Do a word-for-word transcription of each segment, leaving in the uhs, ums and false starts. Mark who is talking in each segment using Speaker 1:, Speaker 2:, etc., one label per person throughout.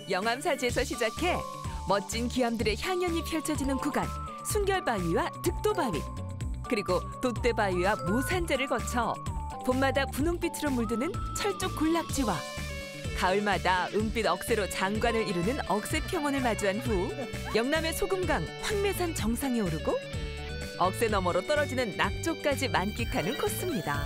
Speaker 1: 영암사지에서 시작해 멋진 기암들의 향연이 펼쳐지는 구간 순결바위와 득도바위, 그리고 돛대바위와 모산재를 거쳐 봄마다 분홍빛으로 물드는 철쭉 군락지와 가을마다 은빛 억새로 장관을 이루는 억새평원을 마주한 후 영남의 소금강 황매산 정상에 오르고 억새 너머로 떨어지는 낙조까지 만끽하는 코스입니다.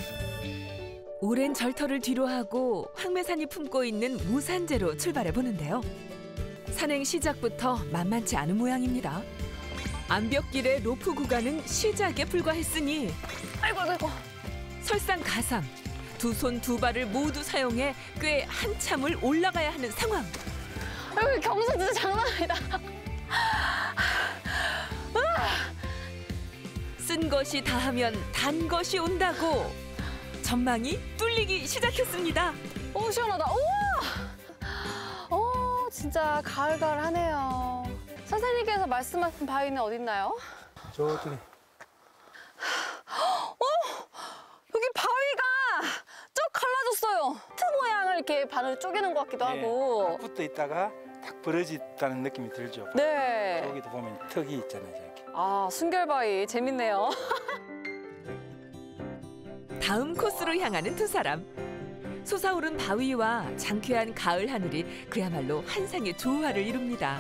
Speaker 1: 오랜 절터를 뒤로하고 황매산이 품고 있는 모산재로 출발해보는데요. 산행 시작부터 만만치 않은 모양입니다. 암벽길의 로프 구간은 시작에 불과했으니
Speaker 2: 아이고 아이고
Speaker 1: 설상가상, 두 손 두 발을 모두 사용해 꽤 한참을 올라가야 하는 상황.
Speaker 2: 아이고 경사 진짜 장난 아니다.
Speaker 1: 쓴 것이 다하면 단 것이 온다고 전망이 뚫리기 시작했습니다.
Speaker 2: 오 시원하다. 우와. 오 진짜 가을가을하네요. 선생님께서 말씀하신 바위는 어딨나요?
Speaker 3: 저쪽에.
Speaker 2: 어 여기 바위가 쭉 갈라졌어요. 트 모양을 이렇게 반으로 쪼개는 것 같기도 하고.
Speaker 3: 딱 붙어 있다가 딱 벌어졌다는 느낌이 들죠.
Speaker 2: 네.
Speaker 3: 여기도 보면 턱이 있잖아요. 이렇게.
Speaker 2: 아 순결바위 재밌네요.
Speaker 1: 다음 코스로 향하는 두 사람. 솟아오른 바위와 장쾌한 가을 하늘이 그야말로 환상의 조화를 이룹니다.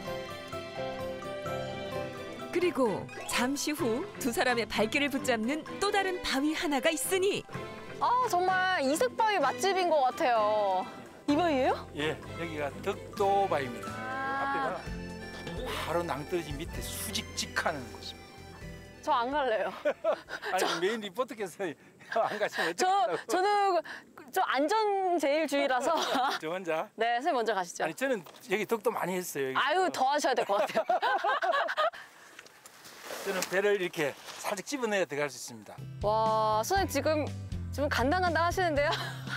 Speaker 1: 그리고 잠시 후 두 사람의 발길을 붙잡는 또 다른 바위 하나가 있으니
Speaker 2: 아 정말 이색 바위 맛집인 것 같아요. 이 바위예요?
Speaker 3: 예, 여기가 덕도바위입니다.
Speaker 2: 아
Speaker 3: 앞에가 바로 낭떠러지 밑에 수직직하는 곳입니다.
Speaker 2: 저 안 갈래요.
Speaker 3: 아니
Speaker 2: 저-
Speaker 3: 메인 리포터께서 안 가시면
Speaker 2: 저
Speaker 3: 어떡하려고.
Speaker 2: 저는 저 안전 제일주의라서.
Speaker 3: 저 혼자.
Speaker 2: 네 선생님 먼저 가시죠.
Speaker 3: 아니 저는 여기 덕도 많이 했어요. 여기.
Speaker 2: 아유 더 하셔야 될 것 같아요.
Speaker 3: 저는 배를 이렇게 살짝 집어내야 들어갈 수 있습니다.
Speaker 2: 와 선생님 지금 지금 간당간당 하시는데요?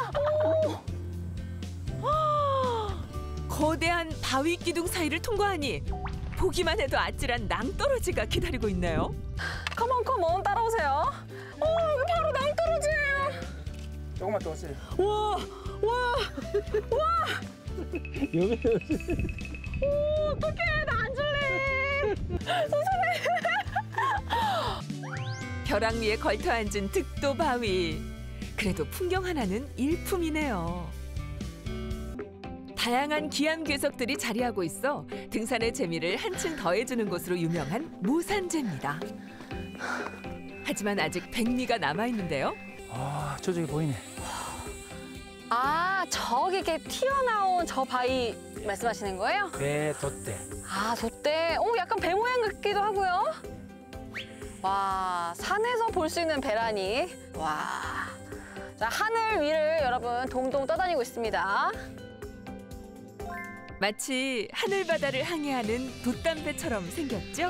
Speaker 1: 거대한 바위 기둥 사이를 통과하니 보기만 해도 아찔한 낭떠러지가 기다리고 있네요.
Speaker 2: 컴온 컴온 따라오세요. 어 여기 바로 낭떠러지예요.
Speaker 3: 조금만 더 오세요.
Speaker 2: 와 와. 오 어떡해 나 안 줄래.
Speaker 1: 벼랑 위에 걸터 앉은 득도 바위. 그래도 풍경 하나는 일품이네요. 다양한 기암 괴석들이 자리하고 있어 등산의 재미를 한층 더해주는 곳으로 유명한 모산재입니다. 하지만 아직 백미가 남아있는데요.
Speaker 3: 아 저쪽에 보이네.
Speaker 2: 아 저기 이렇게 튀어나온 저 바위 말씀하시는 거예요?
Speaker 3: 배 돛대.
Speaker 2: 아 돛대. 오 약간 배 모양 같기도 하고요. 와 산에서 볼 수 있는 배라니. 와. 자 하늘 위를 여러분 동동 떠다니고 있습니다.
Speaker 1: 마치 하늘바다를 항해하는 돛담배처럼 생겼죠?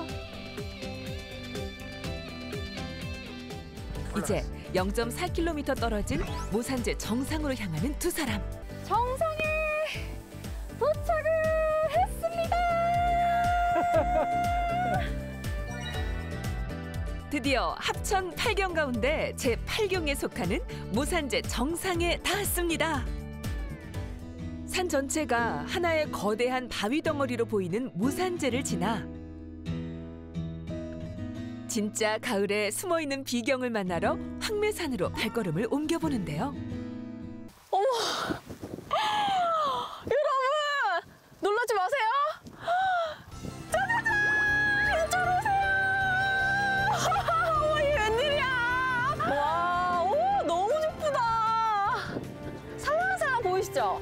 Speaker 1: 이제 영 점 사 킬로미터 떨어진 모산재 정상으로 향하는 두 사람.
Speaker 2: 정상에 도착을 했습니다.
Speaker 1: 드디어 합천 팔 경 가운데 제팔 경에 속하는 모산재 정상에 닿았습니다. 산 전체가 하나의 거대한 바위 덩어리로 보이는 모산재를 지나 진짜 가을에 숨어있는 비경을 만나러 황매산으로 발걸음을 옮겨보는데요.
Speaker 2: 어머 여러분 놀라지 마세요. 짜자잔 이쪽으로 오세요. 어머 이게 웬일이야. 와 오, 너무 예쁘다. 살랑살랑 보이시죠?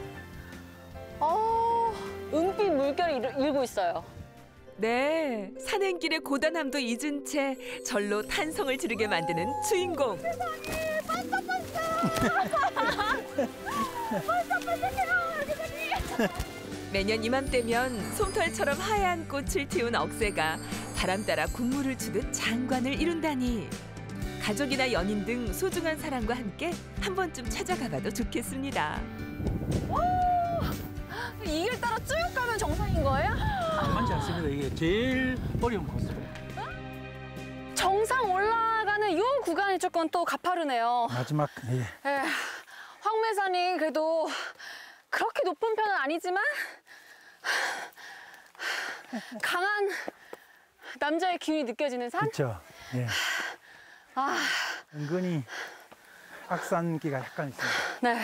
Speaker 2: 어 은빛 물결이 일- 일고 있어요.
Speaker 1: 네, 산행길의 고단함도 잊은 채 절로 탄성을 지르게 만드는 주인공. 매년 이맘때면 솜털처럼 하얀 꽃을 틔운 억새가 바람 따라 군무를 추듯 장관을 이룬다니. 가족이나 연인 등 소중한 사람과 함께 한 번쯤 찾아가봐도 좋겠습니다.
Speaker 2: 이 길 따라 쭉 가면 정상인 거예요?
Speaker 3: 만만치 않습니다. 이게 제일 어려운 코스예요.
Speaker 2: 정상 올라가는 이 구간이 조금 또 가파르네요.
Speaker 3: 마지막 예.
Speaker 2: 에휴, 황매산이 그래도 그렇게 높은 편은 아니지만 강한 남자의 기운이 느껴지는 산?
Speaker 3: 그렇죠. 예.
Speaker 2: 아,
Speaker 3: 은근히 악산기가 약간 있습니다.
Speaker 2: 네.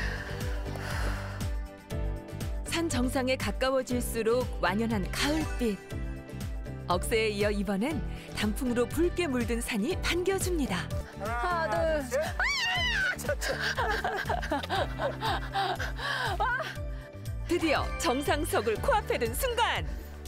Speaker 1: 산 정상에 가까워질수록 완연한 가을빛. 억새에 이어 이번엔 단풍으로 붉게 물든 산이 반겨줍니다.
Speaker 2: 하나, 둘, 셋.
Speaker 1: 드디어 정상석을 코앞에 든 순간.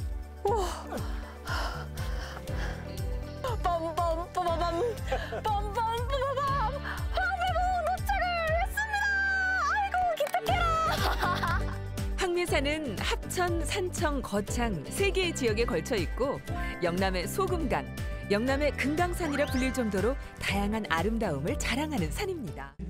Speaker 2: 빰빰 빠바밤 빰빰 빠바밤 하늘로 도착을 했습니다. 아이고 기특해라.
Speaker 1: 황매산은 합천, 산청, 거창 세 개의 지역에 걸쳐 있고 영남의 소금강, 영남의 금강산이라 불릴 정도로 다양한 아름다움을 자랑하는 산입니다.